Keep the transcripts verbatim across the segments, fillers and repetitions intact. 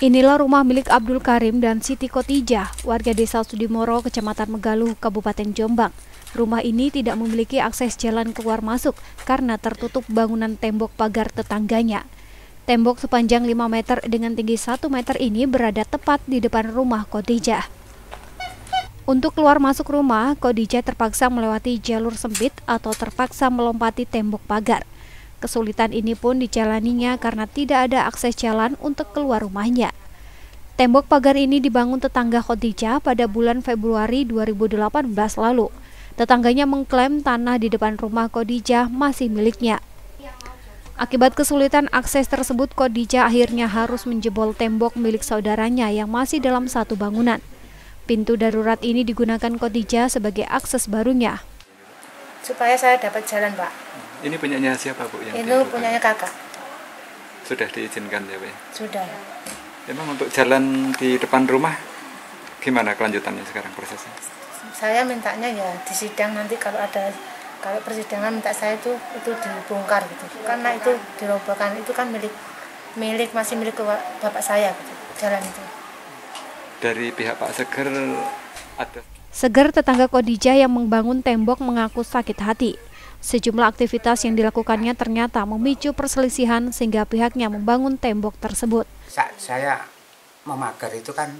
Inilah rumah milik Abdul Karim dan Siti Khotijah, warga desa Sudimoro, Kecamatan Megaluh, Kabupaten Jombang. Rumah ini tidak memiliki akses jalan keluar masuk karena tertutup bangunan tembok pagar tetangganya. Tembok sepanjang lima meter dengan tinggi satu meter ini berada tepat di depan rumah Khotijah. Untuk keluar masuk rumah, Khotijah terpaksa melewati jalur sempit atau terpaksa melompati tembok pagar. Kesulitan ini pun dijalaninya karena tidak ada akses jalan untuk keluar rumahnya. Tembok pagar ini dibangun tetangga Khotijah pada bulan Februari dua ribu delapan belas lalu. Tetangganya mengklaim tanah di depan rumah Khotijah masih miliknya. Akibat kesulitan akses tersebut, Khotijah akhirnya harus menjebol tembok milik saudaranya yang masih dalam satu bangunan. Pintu darurat ini digunakan Khotijah sebagai akses barunya. Supaya saya dapat jalan, Pak. Ini punyanya siapa, Bu? Yang itu punyanya kakak. Sudah diizinkan ya, Bu? Sudah. Emang untuk jalan di depan rumah, gimana kelanjutannya sekarang prosesnya? Saya mintanya ya di sidang nanti kalau ada, kalau persidangan minta saya itu itu dibongkar gitu. Karena itu dirobohkan, itu kan milik milik masih milik bapak saya gitu, jalan itu. Dari pihak Pak Seger ada? Seger, tetangga Khotijah yang membangun tembok, mengaku sakit hati. Sejumlah aktivitas yang dilakukannya ternyata memicu perselisihan sehingga pihaknya membangun tembok tersebut. Saat saya memagar itu kan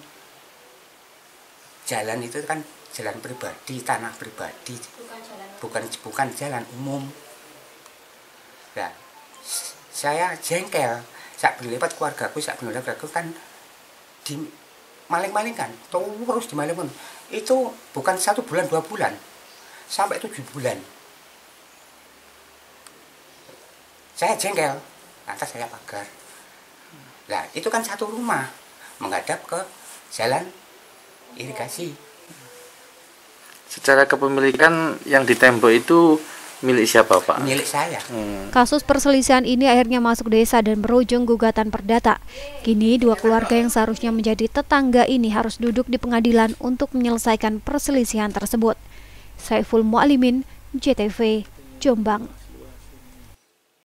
jalan itu kan jalan pribadi, tanah pribadi, bukan bukan jalan umum. Nah, saya jengkel saat berlipat keluargaku, saat keluargaku kan di maling-malingkan, terus dimaling-malingkan. Itu bukan satu bulan, dua bulan, sampai tujuh bulan. Saya jengkel, lantas saya pagar. Nah, itu kan satu rumah menghadap ke jalan irigasi. Secara kepemilikan yang di tembok itu milik siapa, Pak? Milik saya. Hmm. Kasus perselisihan ini akhirnya masuk desa dan berujung gugatan perdata. Kini dua keluarga yang seharusnya menjadi tetangga ini harus duduk di pengadilan untuk menyelesaikan perselisihan tersebut. Saiful Mualimin, J T V, Jombang.